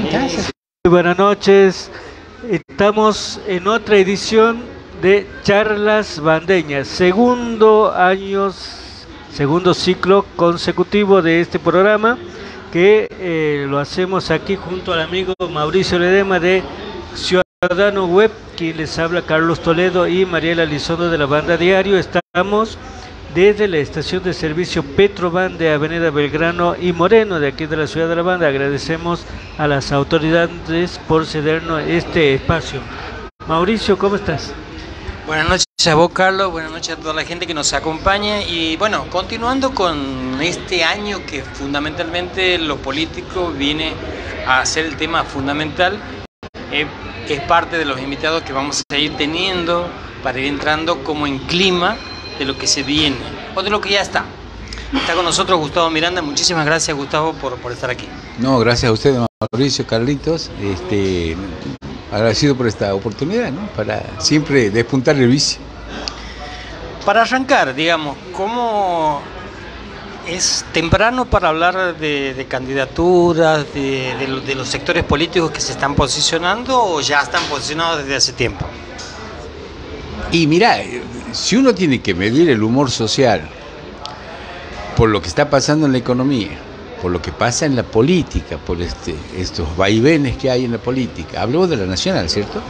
Muy buenas noches. Estamos en otra edición de Charlas Bandeñas, segundo ciclo consecutivo de este programa que lo hacemos aquí junto al amigo Mauricio Ledema de Ciudadano Web, quien les habla Carlos Toledo y Mariela Lizondo de la Banda Diario. Estamos desde la estación de servicio Petroban de Avenida Belgrano y Moreno, de aquí de la ciudad de La Banda. Agradecemos a las autoridades por cedernos este espacio. Mauricio, ¿cómo estás? Buenas noches a vos, Carlos, buenas noches a toda la gente que nos acompaña. Y bueno, continuando con este año que fundamentalmente lo político viene a ser el tema fundamental, es parte de los invitados que vamos a ir teniendo para ir entrando como en clima de lo que se viene o de lo que ya está. Está con nosotros Gustavo Miranda. Muchísimas gracias, Gustavo, por estar aquí. No, gracias a ustedes, Mauricio, Carlitos. Agradecido por esta oportunidad, ¿no? Para siempre despuntar el vicio. Para arrancar, digamos, ¿cómo es temprano para hablar de candidaturas, de los sectores políticos que se están posicionando o ya están posicionados desde hace tiempo? Y mirá, si uno tiene que medir el humor social por lo que está pasando en la economía, por lo que pasa en la política, por estos vaivenes que hay en la política, hablemos de la nacional, ¿cierto?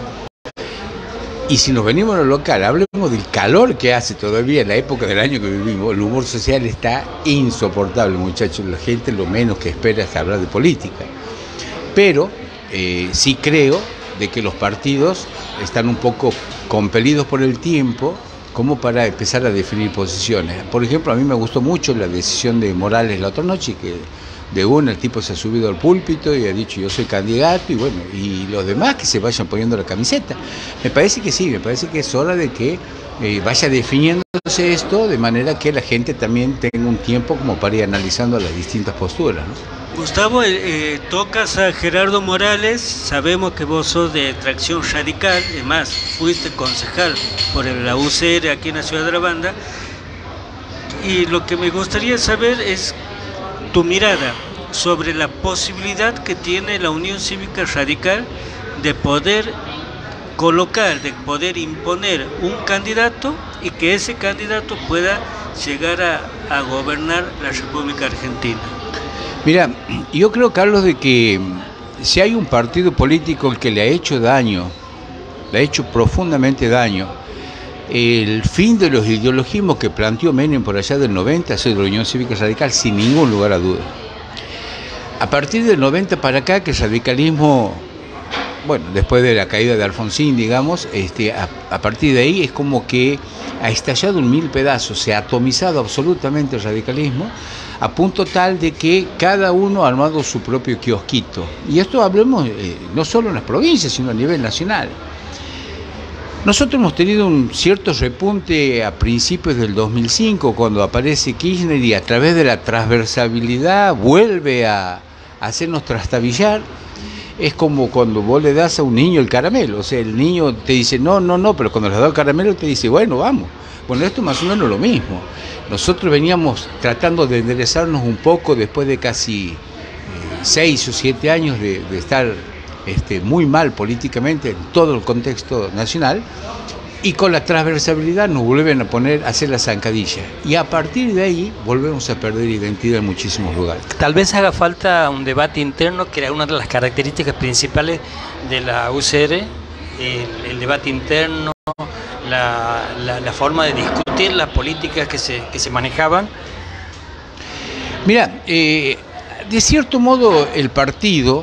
Y si nos venimos a lo local, hablemos del calor que hace todavía en la época del año que vivimos. El humor social está insoportable, muchachos. La gente lo menos que espera es hablar de política. Pero sí creo de que los partidos están un poco compelidos por el tiempo como para empezar a definir posiciones. Por ejemplo, a mí me gustó mucho la decisión de Morales la otra noche, que de una el tipo se ha subido al púlpito y ha dicho yo soy candidato, y bueno, y los demás que se vayan poniendo la camiseta. Me parece que sí, me parece que es hora de que vaya definiéndose esto de manera que la gente también tenga un tiempo como para ir analizando las distintas posturas, ¿no? Gustavo, tocas a Gerardo Morales. Sabemos que vos sos de tracción radical, además fuiste concejal por la UCR aquí en la ciudad de La Banda, y lo que me gustaría saber es tu mirada sobre la posibilidad que tiene la Unión Cívica Radical de poder colocar, de poder imponer un candidato y que ese candidato pueda llegar a gobernar la República Argentina. Mira, yo creo, Carlos, de que si hay un partido político que le ha hecho daño, le ha hecho profundamente daño, el fin de los ideologismos que planteó Menem por allá del 90 ha sido la Unión Cívica Radical, sin ningún lugar a duda. A partir del 90 para acá, que el radicalismo, bueno, después de la caída de Alfonsín, digamos, a partir de ahí es como que ha estallado en mil pedazos, se ha atomizado absolutamente el radicalismo, a punto tal de que cada uno ha armado su propio kiosquito. Y esto hablemos no solo en las provincias, sino a nivel nacional. Nosotros hemos tenido un cierto repunte a principios del 2005, cuando aparece Kirchner y a través de la transversabilidad vuelve a hacernos trastabillar. Es como cuando vos le das a un niño el caramelo, o sea, el niño te dice no, pero cuando le das el caramelo te dice bueno, vamos. Bueno, esto es más o menos lo mismo. Nosotros veníamos tratando de enderezarnos un poco después de casi 6 o 7 años de estar muy mal políticamente en todo el contexto nacional, y con la transversabilidad nos vuelven a hacer la zancadilla, y a partir de ahí volvemos a perder identidad en muchísimos lugares. Tal vez haga falta un debate interno, que era una de las características principales de la UCR, el debate interno, la forma de discutir las políticas que se manejaban. Mira, de cierto modo el partido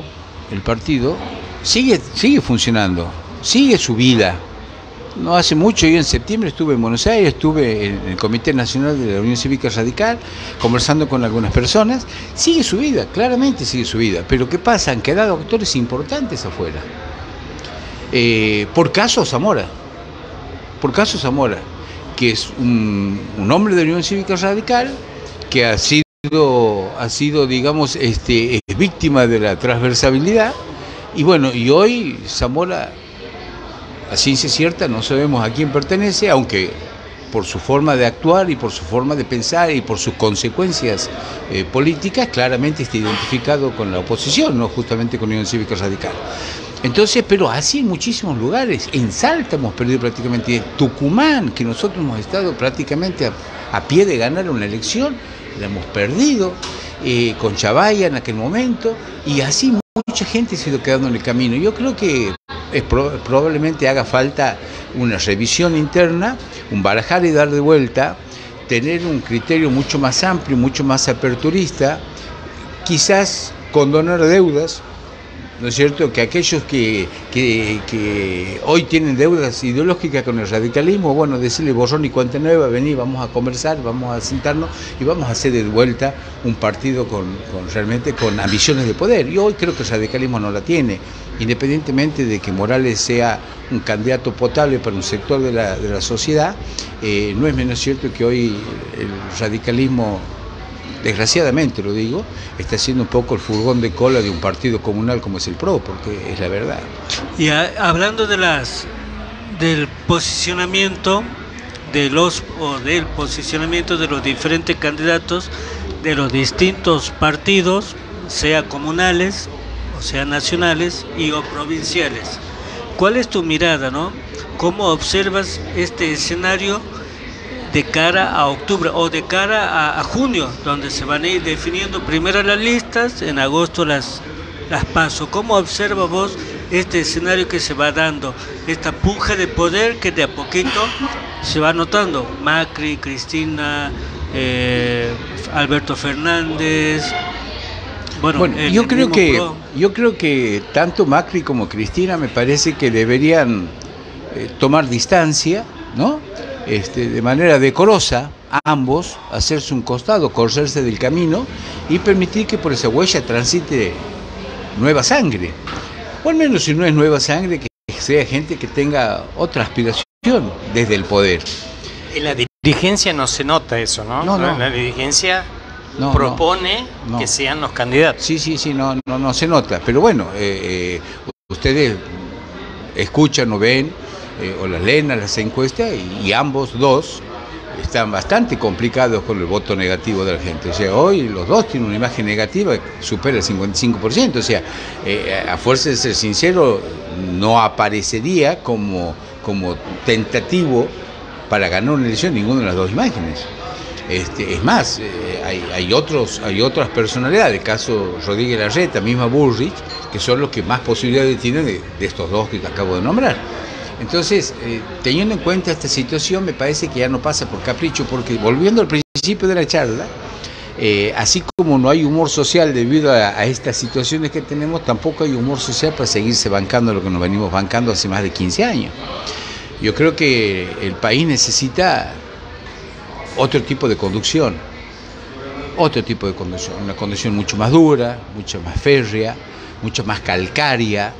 sigue funcionando, sigue su vida. No hace mucho, yo en septiembre estuve en Buenos Aires, estuve en el Comité Nacional de la Unión Cívica Radical, conversando con algunas personas. Sigue su vida, claramente sigue su vida, pero ¿qué pasa? Han quedado actores importantes afuera. Por caso Zamora, que es un hombre de la Unión Cívica Radical, que ha sido digamos, es víctima de la transversabilidad, y bueno, y hoy Zamora, a ciencia cierta, no sabemos a quién pertenece, aunque por su forma de actuar y por su forma de pensar y por sus consecuencias políticas, claramente está identificado con la oposición, no justamente con Unión Cívica Radical. Entonces, pero así en muchísimos lugares. En Salta hemos perdido prácticamente, en Tucumán, que nosotros hemos estado prácticamente a pie de ganar una elección, la hemos perdido, con Chavaya en aquel momento, y así mucha gente se ha ido quedando en el camino. Yo creo que probablemente haga falta una revisión interna, un barajar y dar de vuelta, tener un criterio mucho más amplio, mucho más aperturista, quizás condonar deudas, ¿no es cierto?, que aquellos que hoy tienen deudas ideológicas con el radicalismo, bueno, decirle borrón y cuenta nueva, vení, vamos a conversar, vamos a sentarnos y vamos a hacer de vuelta un partido realmente con ambiciones de poder. Y hoy creo que el radicalismo no la tiene, independientemente de que Morales sea un candidato potable para un sector de la sociedad, no es menos cierto que hoy el radicalismo, desgraciadamente lo digo, está siendo un poco el furgón de cola de un partido comunal como es el PRO, porque es la verdad. Y hablando del posicionamiento del posicionamiento de los diferentes candidatos de los distintos partidos, sea comunales, o sea nacionales o provinciales, ¿cuál es tu mirada, no? ¿Cómo observas este escenario de cara a octubre o de cara a junio, donde se van a ir definiendo primero las listas, en agosto las PASO? ¿Cómo observas vos este escenario que se va dando, esta puja de poder que de a poquito se va notando? Macri, Cristina, Alberto Fernández. Bueno, yo creo que tanto Macri como Cristina me parece que deberían tomar distancia, ¿no? De manera decorosa, ambos, hacerse un costado, correrse del camino y permitir que por esa huella transite nueva sangre. O al menos, si no es nueva sangre, que sea gente que tenga otra aspiración desde el poder. En la dirigencia no se nota eso, ¿no? No. La dirigencia propone que sean los candidatos. Sí, no se nota. Pero bueno, ustedes escuchan o ven o las leen a las encuestas y ambos dos están bastante complicados con el voto negativo de la gente. O sea, hoy los dos tienen una imagen negativa que supera el 55%. O sea, a fuerza de ser sincero, no aparecería como tentativo para ganar una elección ninguna de las dos imágenes. Es más, hay otras personalidades, el caso Rodríguez Larreta, misma Bullrich, que son los que más posibilidades tienen de estos dos que te acabo de nombrar. Entonces, teniendo en cuenta esta situación, me parece que ya no pasa por capricho, porque volviendo al principio de la charla, así como no hay humor social debido a estas situaciones que tenemos, tampoco hay humor social para seguirse bancando lo que nos venimos bancando hace más de 15 años. Yo creo que el país necesita otro tipo de conducción, una conducción mucho más dura, mucho más férrea, mucho más calcárea,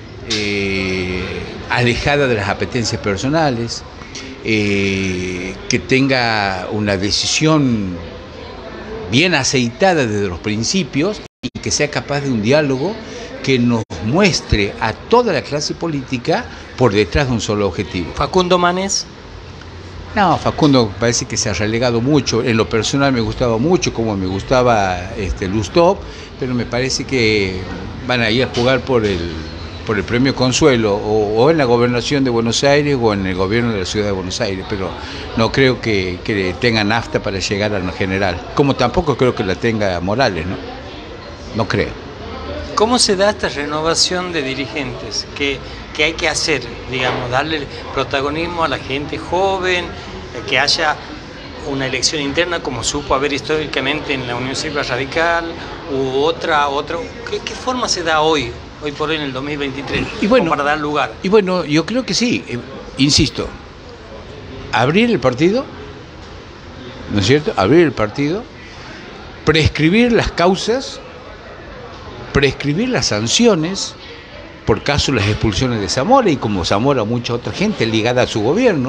alejada de las apetencias personales, que tenga una decisión bien aceitada desde los principios y que sea capaz de un diálogo que nos muestre a toda la clase política por detrás de un solo objetivo. Facundo Manes. No, Facundo parece que se ha relegado mucho. En lo personal me gustaba mucho, como me gustaba Lustó, pero me parece que van a ir a jugar por el premio Consuelo, o en la gobernación de Buenos Aires o en el gobierno de la ciudad de Buenos Aires, pero no creo que tenga nafta para llegar a lo general, como tampoco creo que la tenga Morales, ¿no? No creo. ¿Cómo se da esta renovación de dirigentes? ¿Qué hay que hacer? Digamos, darle protagonismo a la gente joven, que haya una elección interna como supo haber históricamente en la Unión Cívica Radical, u otra. ¿Qué forma se da hoy por hoy en el 2023, y bueno, para dar lugar? Y bueno, yo creo que sí, insisto, abrir el partido, ¿no es cierto? Abrir el partido, prescribir las causas, prescribir las sanciones, por caso las expulsiones de Zamora, y como Zamora mucha otra gente ligada a su gobierno,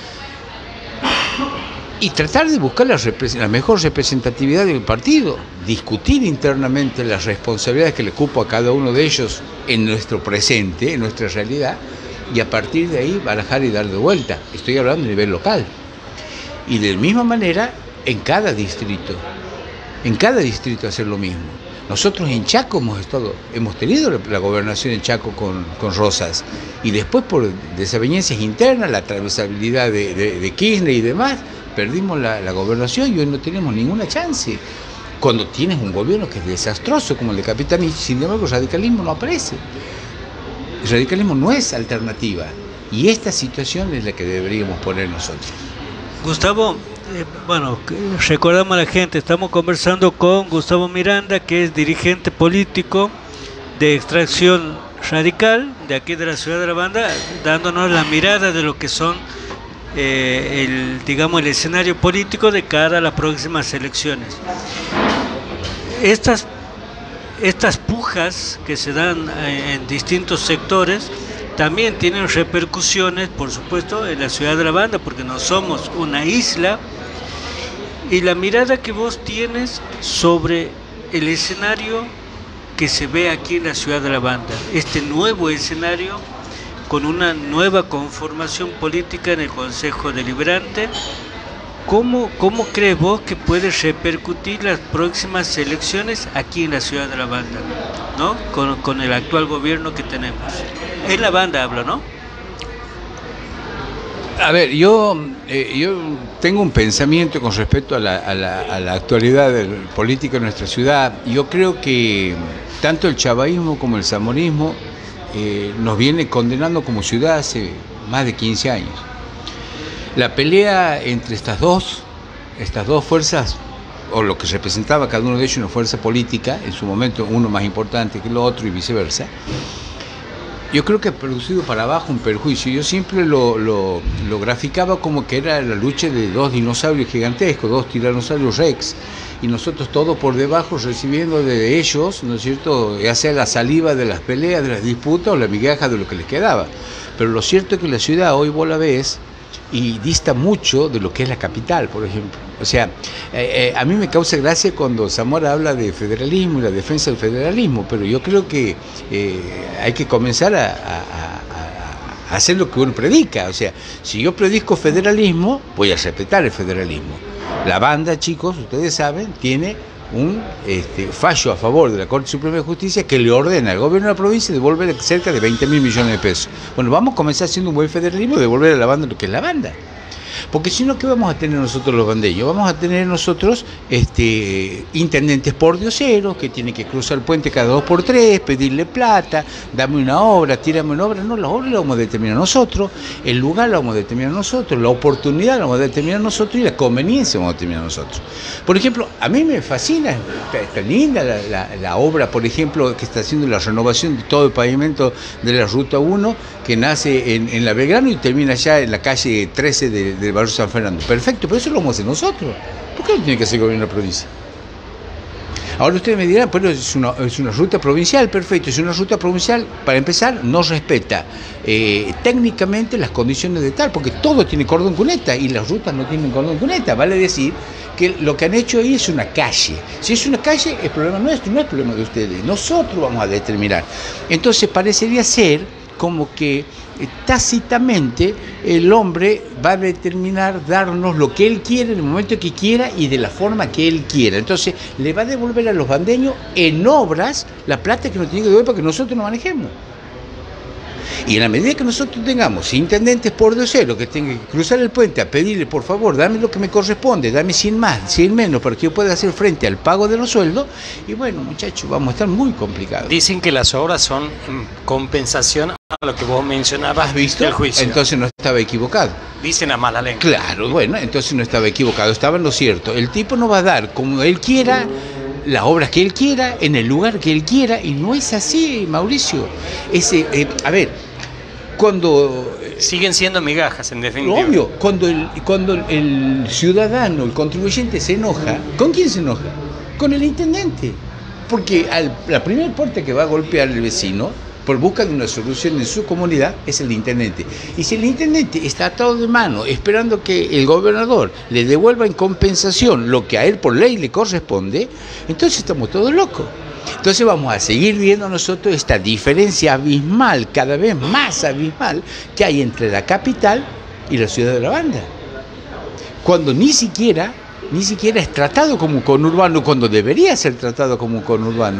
y tratar de buscar la mejor representatividad del partido, discutir internamente las responsabilidades que le cupo a cada uno de ellos en nuestro presente, en nuestra realidad, y a partir de ahí barajar y dar de vuelta. Estoy hablando a nivel local. Y de la misma manera en cada distrito hacer lo mismo. Nosotros en Chaco hemos tenido la gobernación en Chaco con Rosas, y después por desavenencias internas, la transversabilidad de Kirchner y demás, perdimos la gobernación y hoy no tenemos ninguna chance. Cuando tienes un gobierno que es desastroso como el de Capitán, y sin embargo el radicalismo no aparece. El radicalismo no es alternativa, y esta situación es la que deberíamos poner nosotros. Gustavo, bueno, recordamos a la gente, estamos conversando con Gustavo Miranda, que es dirigente político de extracción radical de aquí de la ciudad de La Banda, dándonos la mirada de lo que son el escenario político de cara a las próximas elecciones. Estas pujas que se dan en distintos sectores también tienen repercusiones, por supuesto, en la ciudad de La Banda, porque no somos una isla. Y la mirada que vos tienes sobre el escenario que se ve aquí en la ciudad de La Banda, este nuevo escenario con una nueva conformación política en el Consejo Deliberante, ¿cómo crees vos que puede repercutir las próximas elecciones aquí en la ciudad de La Banda, ¿no? Con el actual gobierno que tenemos? En La Banda hablo, ¿no? A ver, yo tengo un pensamiento con respecto a la actualidad política de nuestra ciudad. Yo creo que tanto el chavismo como el zamorismo nos viene condenando como ciudad hace más de 15 años. La pelea entre estas dos fuerzas, o lo que representaba cada uno de ellos una fuerza política, en su momento uno más importante que el otro y viceversa, yo creo que ha producido para abajo un perjuicio. Yo siempre lo graficaba como que era la lucha de dos dinosaurios gigantescos, dos tiranosaurios rex, y nosotros todos por debajo recibiendo de ellos, ¿no es cierto?, ya sea la saliva de las peleas, de las disputas o la migaja de lo que les quedaba. Pero lo cierto es que la ciudad hoy vos la ves y dista mucho de lo que es la capital, por ejemplo. O sea, a mí me causa gracia cuando Zamora habla de federalismo y la defensa del federalismo, pero yo creo que hay que comenzar a hacer lo que uno predica. O sea, si yo predico federalismo, voy a respetar el federalismo. La Banda, chicos, ustedes saben, tiene un fallo a favor de la Corte Suprema de Justicia que le ordena al gobierno de la provincia devolver cerca de 20.000 millones de pesos. Bueno, vamos a comenzar haciendo un buen federalismo y devolver a la Banda lo que es la Banda. Porque si no, ¿qué vamos a tener nosotros los bandeños? Vamos a tener nosotros intendentes pordioseros que tienen que cruzar el puente cada 2 por 3, pedirle plata, dame una obra, tírame una obra. No, la obra la vamos a determinar nosotros, el lugar lo vamos a determinar nosotros, la oportunidad la vamos a determinar nosotros y la conveniencia la vamos a determinar nosotros. Por ejemplo, a mí me fascina, está linda la obra, por ejemplo, que está haciendo la renovación de todo el pavimento de la Ruta 1, que nace en la Belgrano y termina ya en la calle 13 del barrio San Fernando. Perfecto, pero eso lo vamos a hacer nosotros. ¿Por qué no tiene que hacer el gobierno de la provincia? Ahora ustedes me dirán, pero es una ruta provincial, perfecto, es una ruta provincial, para empezar, no respeta técnicamente las condiciones de tal, porque todo tiene cordón cuneta y las rutas no tienen cordón cuneta, vale decir que lo que han hecho ahí es una calle. Si es una calle, es problema nuestro, no es problema de ustedes, nosotros vamos a determinar. Entonces parecería ser como que tácitamente el hombre va a determinar darnos lo que él quiere en el momento que quiera y de la forma que él quiera. Entonces le va a devolver a los bandeños en obras la plata que nos tiene que devolver para que nosotros nos manejemos. Y en la medida que nosotros tengamos intendentes pordioseros que tengan que cruzar el puente a pedirle, por favor, dame lo que me corresponde, dame 100 más, 100 menos, para que yo pueda hacer frente al pago de los sueldos, y bueno, muchachos, vamos a estar muy complicados. Dicen que las obras son compensación a lo que vos mencionabas. ¿Has visto? Del juicio. Entonces no estaba equivocado. Dicen a mala lengua. Claro, bueno, entonces no estaba equivocado, estaba en lo cierto. El tipo nos va a dar como él quiera, las obras que él quiera, en el lugar que él quiera, y no es así, Mauricio. A ver, cuando... Siguen siendo migajas, en definitiva. Obvio, cuando el ciudadano, el contribuyente se enoja, ¿con quién se enoja? Con el intendente. Porque la primera puerta que va a golpear el vecino, por busca de una solución en su comunidad, es el intendente. Y si el intendente está atado de mano esperando que el gobernador le devuelva en compensación lo que a él por ley le corresponde, entonces estamos todos locos. Entonces vamos a seguir viendo nosotros esta diferencia abismal, cada vez más abismal, que hay entre la capital y la ciudad de La Banda. cuando ni siquiera es tratado como un conurbano, cuando debería ser tratado como un conurbano.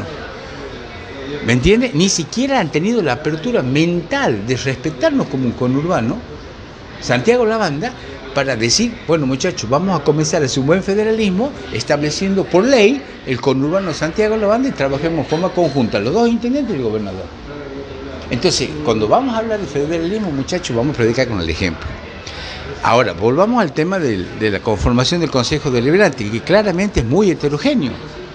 ¿Me entiende? Ni siquiera han tenido la apertura mental de respetarnos como un conurbano, Santiago la Banda, para decir, bueno muchachos, vamos a comenzar a hacer un buen federalismo, estableciendo por ley el conurbano Santiago la Banda y trabajemos de forma conjunta, los dos intendentes y el gobernador. Entonces, cuando vamos a hablar de federalismo, muchachos, vamos a predicar con el ejemplo. Ahora, volvamos al tema de la conformación del Consejo Deliberante, que claramente es muy heterogéneo.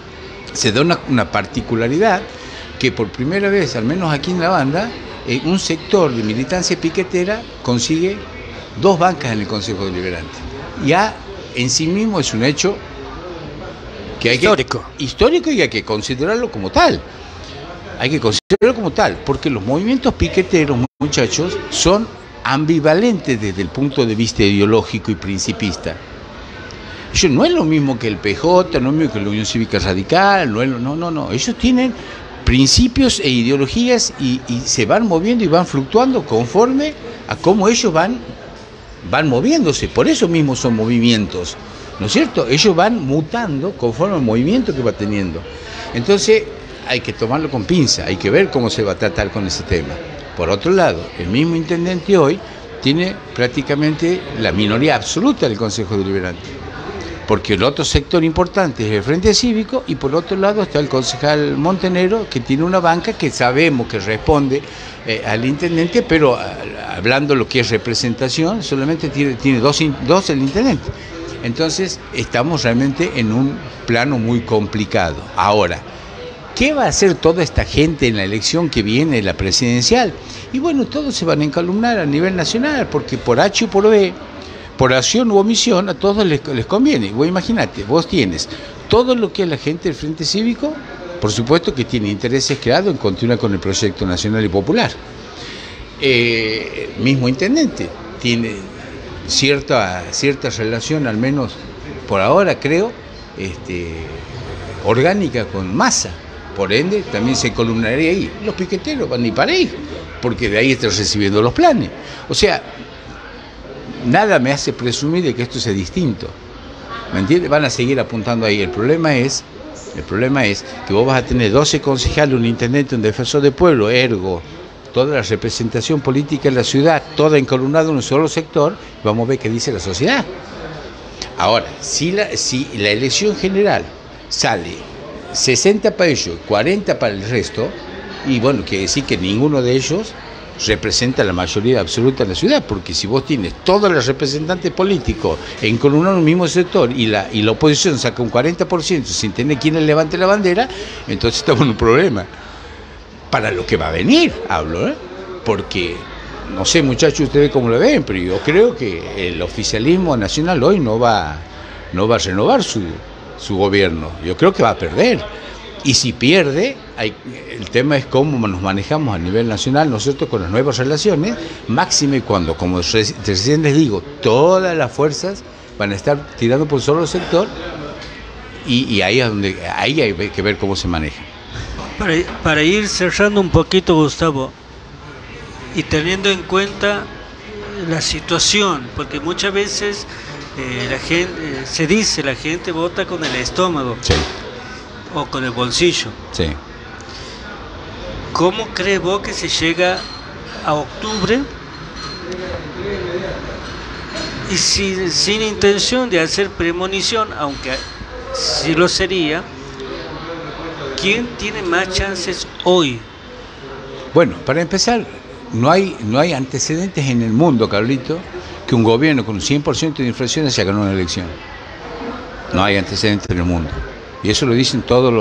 Se da una particularidad que por primera vez, al menos aquí en La Banda, un sector de militancia piquetera consigue 2 bancas en el Consejo Deliberante. Ya en sí mismo es un hecho que hay histórico y hay que considerarlo como tal. Hay que considerarlo como tal, porque los movimientos piqueteros, muchachos, son ambivalentes desde el punto de vista ideológico y principista. Eso no es lo mismo que el PJ, no es lo mismo que la Unión Cívica Radical, no. Ellos tienen principios e ideologías y se van moviendo y van fluctuando conforme a cómo ellos van moviéndose. Por eso mismo son movimientos, ¿no es cierto? Ellos van mutando conforme al movimiento que va teniendo. Entonces hay que tomarlo con pinza, hay que ver cómo se va a tratar con ese tema. Por otro lado, el mismo intendente hoy tiene prácticamente la minoría absoluta del Consejo Deliberante, porque el otro sector importante es el Frente Cívico y por otro lado está el concejal Montenegro, que tiene una banca que sabemos que responde al intendente, pero hablando lo que es representación, solamente tiene dos el intendente. Entonces estamos realmente en un plano muy complicado. Ahora, ¿qué va a hacer toda esta gente en la elección que viene, la presidencial? Y bueno, todos se van a encalumnar a nivel nacional, porque por H o por B, por acción u omisión, a todos les conviene. Vos imagínate, vos tienes todo lo que es la gente del Frente Cívico, por supuesto que tiene intereses creados en continuar con el proyecto nacional y popular. Mismo intendente tiene cierta relación, al menos por ahora creo, orgánica con Massa. Por ende, también se columnaría ahí. Los piqueteros van ni para ahí, porque de ahí están recibiendo los planes. O sea, nada me hace presumir de que esto sea distinto. ¿Me entiendes? Van a seguir apuntando ahí. El problema es que vos vas a tener 12 concejales, un intendente, un defensor de pueblo, ergo, toda la representación política en la ciudad, toda encolumnada en un solo sector, vamos a ver qué dice la sociedad. Ahora, si la elección general sale 60 para ellos, 40 para el resto, y bueno, quiere decir que ninguno de ellos representa la mayoría absoluta de la ciudad, porque si vos tienes todos los representantes políticos encolumnados en un mismo sector y la oposición saca un 40% sin tener quien le levante la bandera, entonces estamos en un problema. Para lo que va a venir, hablo, porque, no sé muchachos ustedes cómo lo ven, pero yo creo que el oficialismo nacional hoy no va a renovar su gobierno, yo creo que va a perder. Y si pierde, el tema es cómo nos manejamos a nivel nacional nosotros con las nuevas relaciones, máxime cuando, como recién les digo, todas las fuerzas van a estar tirando por un solo sector y ahí hay que ver cómo se maneja. Para ir cerrando un poquito, Gustavo, y teniendo en cuenta la situación, porque muchas veces la gente vota con el estómago. Sí. O con el bolsillo. Sí. ¿Cómo crees vos que se llega a octubre y sin intención de hacer premonición, aunque sí lo sería, quién tiene más chances hoy? Bueno, para empezar, no hay antecedentes en el mundo, Carlito, que un gobierno con un 100% de inflación haya ganado una elección. No hay antecedentes en el mundo. Y eso lo dicen toda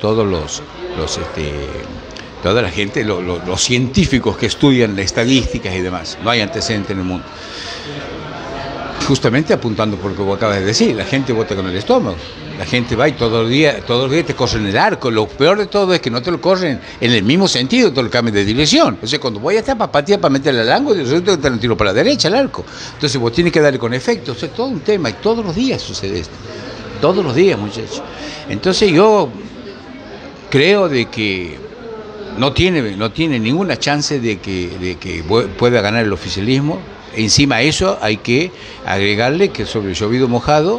la gente, los científicos que estudian las estadísticas y demás. No hay antecedentes en el mundo. Justamente apuntando por lo que vos acabas de decir, la gente vota con el estómago. La gente va y todos los días te corren el arco. Lo peor de todo es que no te lo corren en el mismo sentido, te lo cambian de dirección. O sea, cuando voy a estar para patear, para meterle al ángulo, resulta que te lo tiro para la derecha al arco. Entonces vos tienes que darle con efecto. O sea, todo un tema y todos los días sucede esto. Todos los días, muchachos. Entonces yo creo de que no tiene ninguna chance de que pueda ganar el oficialismo. Encima a eso hay que agregarle que sobre el llovido mojado,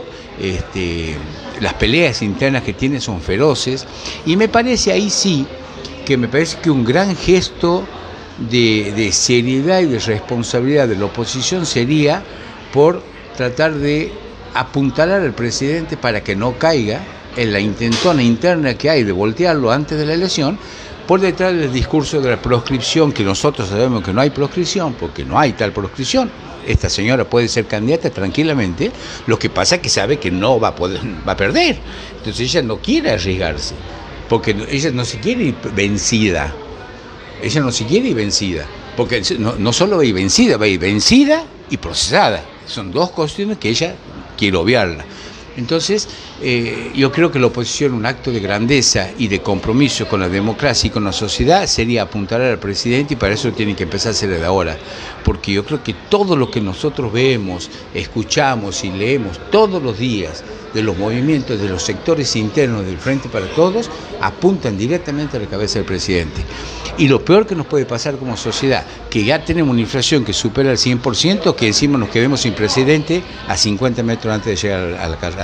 las peleas internas que tiene son feroces, y me parece ahí sí, que me parece que un gran gesto de seriedad y de responsabilidad de la oposición sería por tratar de apuntalar al presidente para que no caiga en la intentona interna que hay de voltearlo antes de la elección, por detrás del discurso de la proscripción, que nosotros sabemos que no hay proscripción, porque no hay tal proscripción. Esta señora puede ser candidata tranquilamente, lo que pasa es que sabe que no va a perder. Entonces ella no quiere arriesgarse, porque ella no se quiere ir vencida. Ella no se quiere ir vencida, porque no solo va a ir vencida, va a ir vencida y procesada. Son dos cuestiones que ella quiere obviarla. Entonces, yo creo que la oposición, un acto de grandeza y de compromiso con la democracia y con la sociedad, sería apuntar al presidente, y para eso tiene que empezar a hacer desde ahora. Porque yo creo que todo lo que nosotros vemos, escuchamos y leemos todos los días de los movimientos de los sectores internos del Frente para Todos, apuntan directamente a la cabeza del presidente. Y lo peor que nos puede pasar como sociedad, que ya tenemos una inflación que supera el 100%, que encima nos quedemos sin presidente a 50 metros antes de llegar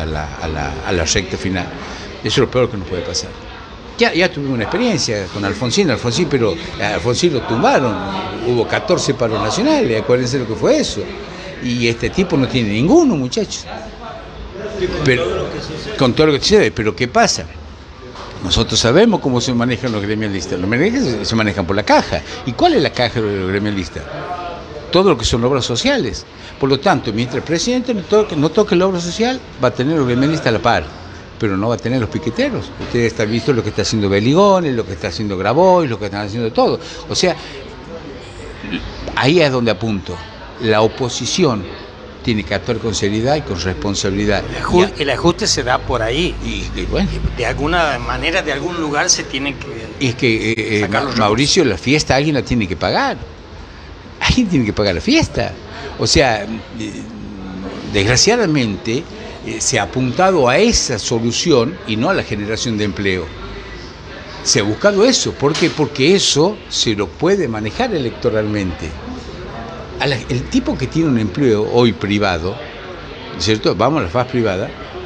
a la recta final. Eso es lo peor que nos puede pasar. Ya tuvimos una experiencia con Alfonsín, pero a Alfonsín lo tumbaron, hubo 14 paros nacionales, acuérdense lo que fue eso. Y este tipo no tiene ninguno, muchachos. Pero, con todo lo que sucede, pero ¿qué pasa? Nosotros sabemos cómo se manejan los gremialistas. Los gremialistas se manejan por la caja. ¿Y cuál es la caja de los gremialistas? Todo lo que son obras sociales. Por lo tanto, mientras el presidente no toque la obra social, va a tener los gremialistas a la par, pero no va a tener los piqueteros. Ustedes están visto lo que está haciendo Beligones, lo que está haciendo Grabois, lo que están haciendo todo. O sea, ahí es donde apunto. La oposición tiene que actuar con seriedad y con responsabilidad. El ajuste se da por ahí. Y bueno, de alguna manera, de algún lugar se tienen que... Es que, Mauricio, la fiesta alguien la tiene que pagar. Alguien tiene que pagar la fiesta. O sea, desgraciadamente se ha apuntado a esa solución y no a la generación de empleo. Se ha buscado eso. ¿Por qué? Porque eso se lo puede manejar electoralmente. El tipo que tiene un empleo hoy privado, ¿cierto? Vamos a la faz privada,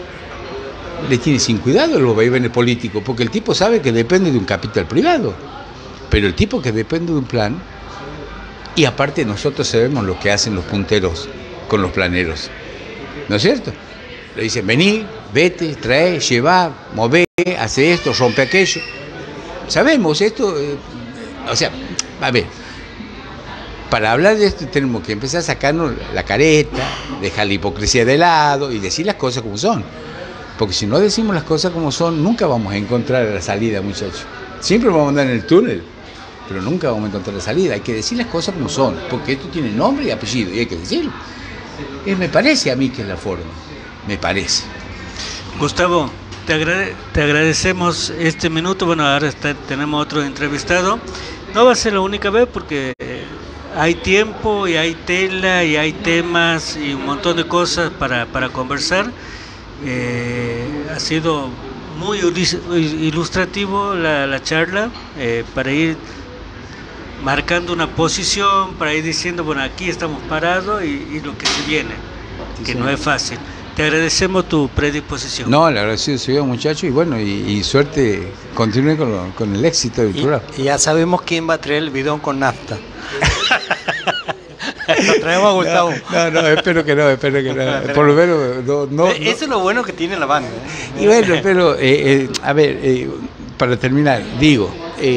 le tiene sin cuidado los vaivenes políticos, porque el tipo sabe que depende de un capital privado, pero el tipo que depende de un plan, y aparte nosotros sabemos lo que hacen los punteros con los planeros, ¿no es cierto? Le dicen, vení, vete, trae, lleva, mové, hace esto, rompe aquello. Sabemos esto, o sea, a ver, para hablar de esto tenemos que empezar a sacarnos la careta, dejar la hipocresía de lado y decir las cosas como son. Porque si no decimos las cosas como son, nunca vamos a encontrar la salida, muchachos. Siempre vamos a andar en el túnel, pero nunca vamos a encontrar la salida. Hay que decir las cosas como son, porque esto tiene nombre y apellido, y hay que decirlo. Me parece a mí que es la forma, me parece. Gustavo, te agradecemos este minuto. Bueno, ahora tenemos otro entrevistado. No va a ser la única vez porque hay tiempo y hay tela y hay temas y un montón de cosas para conversar. Ha sido muy ilustrativo la charla, para ir marcando una posición, para ir diciendo, bueno, aquí estamos parados y lo que se viene, que no es fácil. Te agradecemos tu predisposición. No, le agradecido soy yo, muchacho, y bueno, y suerte, continúe con el éxito del programa. Y ya sabemos quién va a traer el bidón con nafta. Lo traemos a Gustavo. No, espero que no. Por lo menos no. Eso es lo bueno que tiene la banda. Y bueno, pero, a ver, para terminar, digo,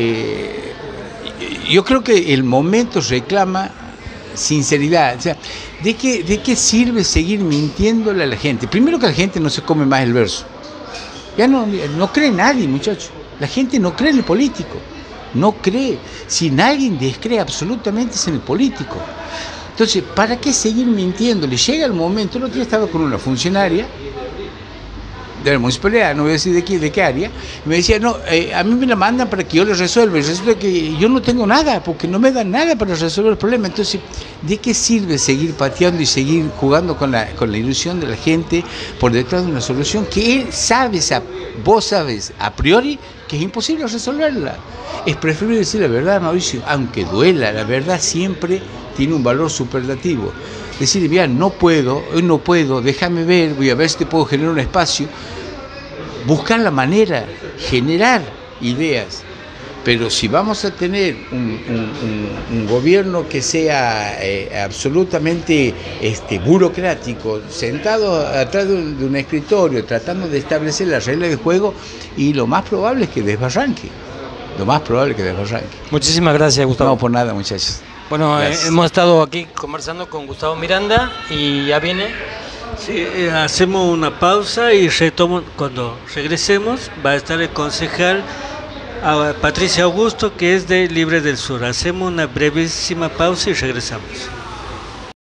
yo creo que el momento reclama sinceridad. O sea, ¿de qué sirve seguir mintiéndole a la gente? Primero que la gente no se come más el verso. Ya no cree nadie, muchachos. La gente no cree en el político. No cree. Si nadie descree absolutamente es en el político. Entonces, ¿para qué seguir mintiéndole? Llega el momento, el otro día estaba con una funcionaria de la municipalidad, no voy a decir de qué área, y me decía, no, a mí me la mandan para que yo le resuelva, y resulta que yo no tengo nada, porque no me dan nada para resolver el problema. Entonces, ¿de qué sirve seguir pateando y seguir jugando con la ilusión de la gente por detrás de una solución que él sabe, vos sabes a priori que es imposible resolverla. Es preferible decir la verdad, Mauricio, aunque duela, la verdad siempre tiene un valor superlativo. Decirle, mira, no puedo, hoy no puedo, déjame ver, voy a ver si te puedo generar un espacio. Buscar la manera, generar ideas. Pero si vamos a tener un gobierno que sea absolutamente burocrático, sentado atrás de un escritorio, tratando de establecer las reglas de juego, y lo más probable es que desbarranque. Muchísimas gracias, Gustavo. No, por nada, muchachos. Bueno, hemos estado aquí conversando con Gustavo Miranda y ya viene. Sí, hacemos una pausa y retomo. Cuando regresemos va a estar el concejal Patricia Augusto, que es de Libre del Sur. Hacemos una brevísima pausa y regresamos.